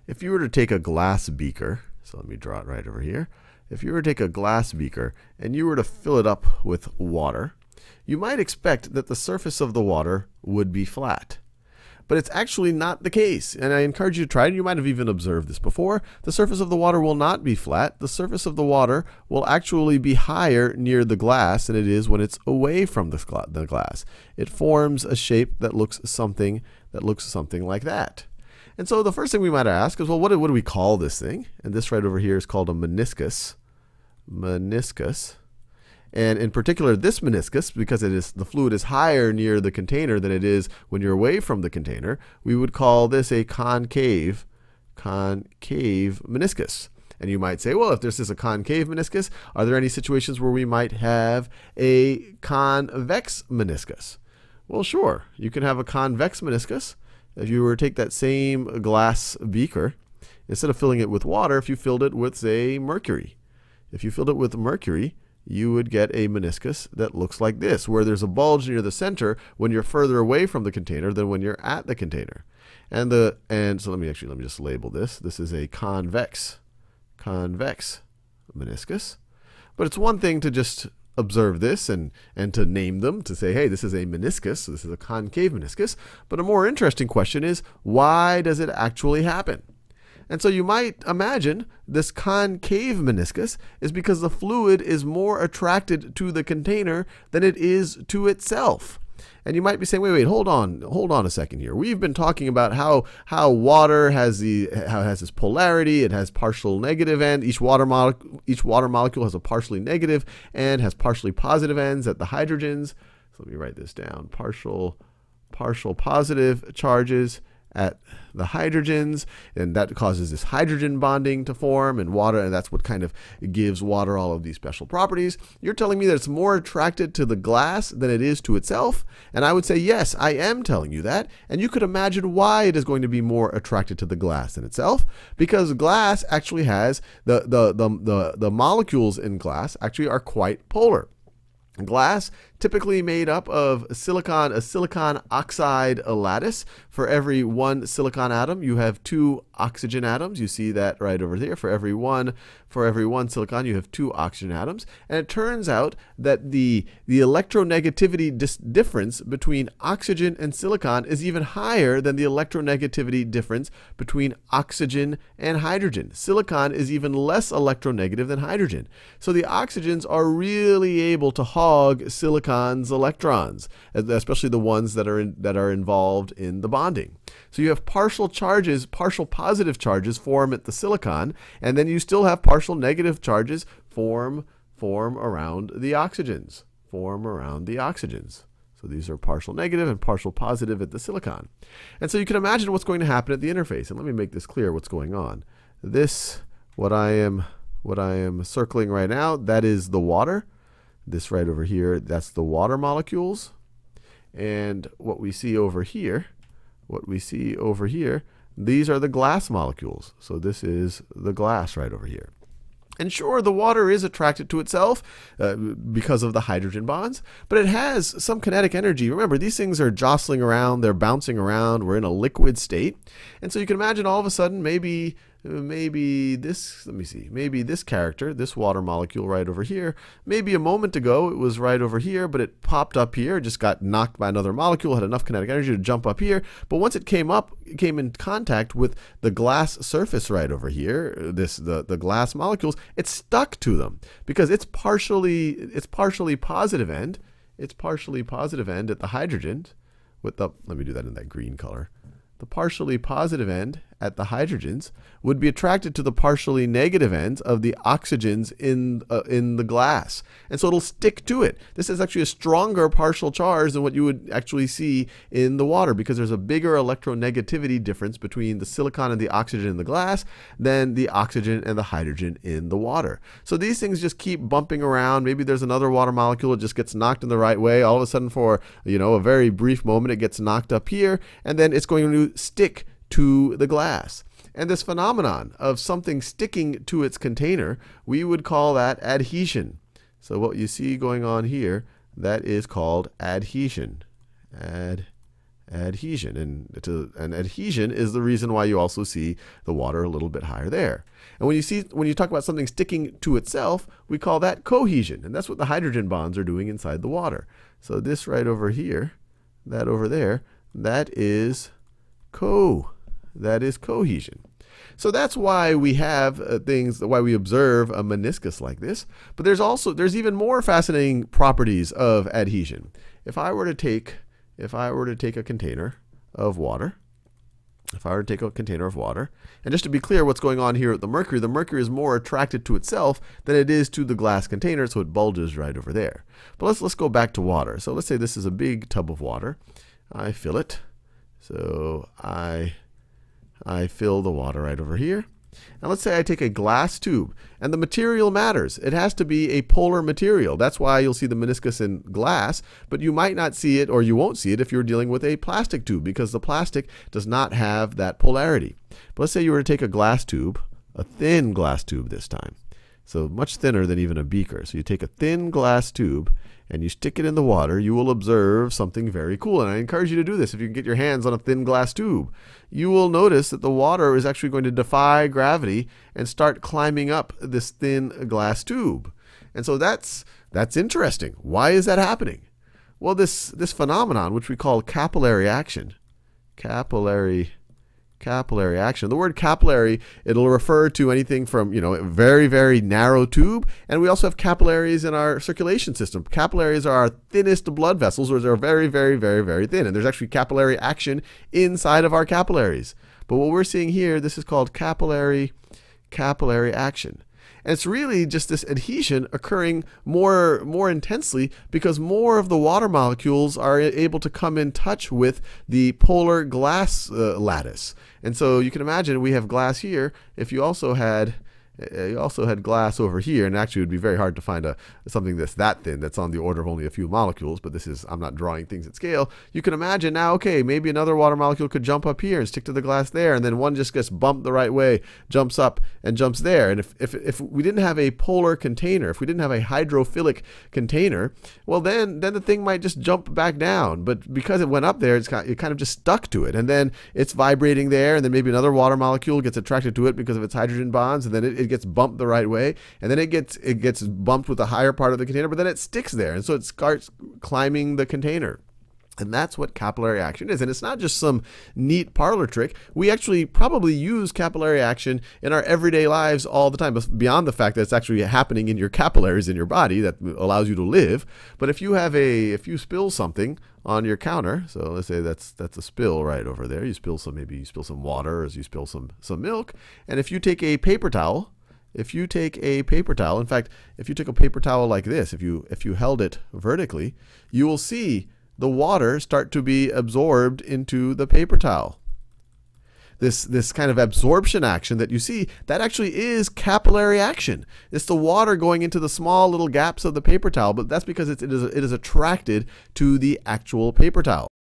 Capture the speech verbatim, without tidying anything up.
if you were to take a glass beaker, so let me draw it right over here. If you were to take a glass beaker and you were to fill it up with water, you might expect that the surface of the water would be flat. But it's actually not the case, and I encourage you to try it. You might have even observed this before. The surface of the water will not be flat. The surface of the water will actually be higher near the glass than it is when it's away from the glass. It forms a shape that looks something that looks something like that. And so the first thing we might ask is, well, what do, what do we call this thing? And this right over here is called a meniscus. Meniscus. And in particular, this meniscus, because it is, the fluid is higher near the container than it is when you're away from the container, we would call this a concave, concave meniscus. And you might say, well, if this is a concave meniscus, are there any situations where we might have a convex meniscus? Well, sure. You can have a convex meniscus. If you were to take that same glass beaker, instead of filling it with water, if you filled it with, say, mercury. If you filled it with mercury, you would get a meniscus that looks like this, where there's a bulge near the center when you're further away from the container than when you're at the container. And the and so let me actually let me just label this. This is a convex, convex meniscus. But it's one thing to just observe this and, and to name them, to say, hey, this is a meniscus, so this is a concave meniscus. But a more interesting question is, why does it actually happen? And so you might imagine this concave meniscus is because the fluid is more attracted to the container than it is to itself. And you might be saying, wait, wait, hold on, hold on a second here. We've been talking about how, how water has the how it has this polarity. It has partial negative end. Each water molecule, each water molecule has a partially negative and has partially positive ends at the hydrogens. So let me write this down. Partial, partial positive charges at the hydrogens, and that causes this hydrogen bonding to form and water, and that's what kind of gives water all of these special properties. You're telling me that it's more attracted to the glass than it is to itself? And I would say, yes, I am telling you that. And you could imagine why it is going to be more attracted to the glass than itself, because glass actually has, the, the, the, the, the molecules in glass actually are quite polar. Glass typically made up of silicon, a silicon oxide lattice. For every one silicon atom, you have two oxygen atoms. You see that right over there. For every one, for every one silicon, you have two oxygen atoms. And it turns out that the, the electronegativity dis difference between oxygen and silicon is even higher than the electronegativity difference between oxygen and hydrogen. Silicon is even less electronegative than hydrogen. So the oxygens are really able to hog silicon electrons, especially the ones that are in, that are involved in the bonding. So you have partial charges, partial positive charges form at the silicon, and then you still have partial negative charges form form around the oxygens, form around the oxygens. So these are partial negative and partial positive at the silicon. And so you can imagine what's going to happen at the interface. And let me make this clear what's going on. This, what I am what I am circling right now, that is the water. This right over here, that's the water molecules. And what we see over here, what we see over here, these are the glass molecules. So this is the glass right over here. And sure, the water is attracted to itself uh, because of the hydrogen bonds, but it has some kinetic energy. Remember, these things are jostling around, they're bouncing around, we're in a liquid state. And so you can imagine all of a sudden maybe maybe this, let me see, maybe this character, this water molecule right over here, maybe a moment ago it was right over here, but it popped up here, just got knocked by another molecule, had enough kinetic energy to jump up here. But once it came up, it came in contact with the glass surface right over here, this the, the glass molecules, it stuck to them because it's partially, it's partially positive end, it's partially positive end at the hydrogen with the, let me do that in that green color. The partially positive end at the hydrogens would be attracted to the partially negative ends of the oxygens in, uh, in the glass. And so it'll stick to it. This is actually a stronger partial charge than what you would actually see in the water because there's a bigger electronegativity difference between the silicon and the oxygen in the glass than the oxygen and the hydrogen in the water. So these things just keep bumping around. Maybe there's another water molecule that just gets knocked in the right way. All of a sudden for, you know, a very brief moment it gets knocked up here, and then it's going to stick to the glass. And this phenomenon of something sticking to its container, we would call that adhesion. So what you see going on here, that is called adhesion. Ad, adhesion. And, to, and adhesion is the reason why you also see the water a little bit higher there. And when you see, when you talk about something sticking to itself, we call that cohesion. And that's what the hydrogen bonds are doing inside the water. So this right over here, that over there, that is co, that is cohesion. So that's why we have uh, things, why we observe a meniscus like this. But there's also, there's even more fascinating properties of adhesion. If I were to take, if I were to take a container of water, if I were to take a container of water, and just to be clear what's going on here with the mercury, the mercury is more attracted to itself than it is to the glass container, so it bulges right over there. But let's, let's go back to water. So let's say this is a big tub of water. I fill it. So I I fill the water right over here. And let's say I take a glass tube, and the material matters. It has to be a polar material. That's why you'll see the meniscus in glass, but you might not see it, or you won't see it if you're dealing with a plastic tube, because the plastic does not have that polarity. But let's say you were to take a glass tube, a thin glass tube this time, so much thinner than even a beaker. So you take a thin glass tube, and you stick it in the water, you will observe something very cool. And I encourage you to do this if you can get your hands on a thin glass tube. You will notice that the water is actually going to defy gravity and start climbing up this thin glass tube. And so that's, that's interesting. Why is that happening? Well, this, this phenomenon, which we call capillary action, capillary capillary action. The word capillary, it'll refer to anything from, you know, a very, very narrow tube. And we also have capillaries in our circulation system. Capillaries are our thinnest blood vessels, or they're very, very, very, very thin. And there's actually capillary action inside of our capillaries. But what we're seeing here, this is called capillary, capillary action. And it's really just this adhesion occurring more, more intensely because more of the water molecules are able to come in touch with the polar glass uh, lattice. And so you can imagine we have glass here. If you also had You also had glass over here, and actually it would be very hard to find a something that's that thin, that's on the order of only a few molecules, but this is, I'm not drawing things at scale. You can imagine now, okay, maybe another water molecule could jump up here and stick to the glass there, and then one just gets bumped the right way, jumps up and jumps there. And if, if, if we didn't have a polar container, if we didn't have a hydrophilic container, well then, then the thing might just jump back down. But because it went up there, it's kind, it kind of just stuck to it, and then it's vibrating there, and then maybe another water molecule gets attracted to it because of its hydrogen bonds, and then it, it gets bumped the right way, and then it gets it gets bumped with the higher part of the container, but then it sticks there, and so it starts climbing the container. And that's what capillary action is. And it's not just some neat parlor trick. We actually probably use capillary action in our everyday lives all the time, beyond the fact that it's actually happening in your capillaries in your body that allows you to live. But if you have a, if you spill something on your counter, so let's say that's that's a spill right over there. You spill some, maybe you spill some water, or you spill some some milk. And if you take a paper towel, if you take a paper towel, in fact, if you took a paper towel like this, if you if you held it vertically, you will see the water start to be absorbed into the paper towel. This, this kind of absorption action that you see, that actually is capillary action. It's the water going into the small little gaps of the paper towel, but that's because it's, it, is, it is attracted to the actual paper towel.